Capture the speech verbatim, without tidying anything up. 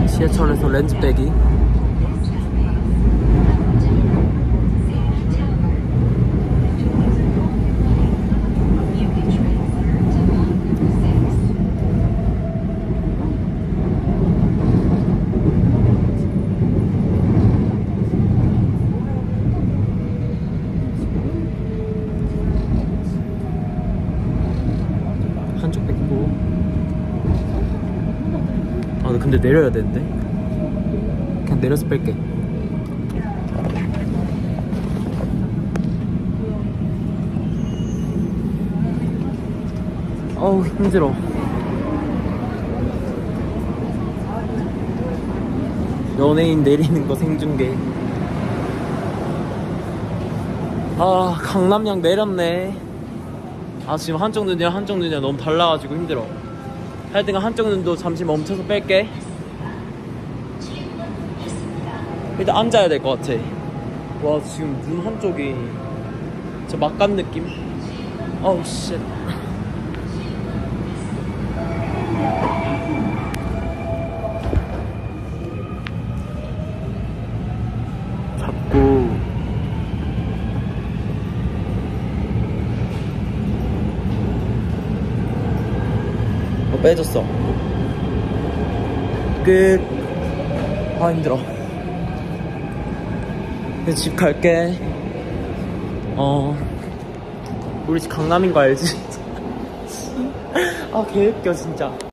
지하철에서 렌즈 빼기. 한쪽 뺏고. 아 근데 내려야 되는데. 그냥 내려서 뺄게. 어우 힘들어. 연예인 내리는 거 생중계. 아 강남역 내렸네. 아 지금 한쪽 눈이랑 한쪽 눈이랑 너무 달라가지고 힘들어. 하여튼 한쪽 눈도 잠시 멈춰서 뺄게. 일단 앉아야 될 것 같아. 와 지금 눈 한쪽이 진짜 막간 느낌? 어우 쉣. 잡고 어 빼졌어. 끝. 아 힘들어. 이제 집 갈게. 어 우리 집 강남인 거 알지? 아 개웃겨 진짜.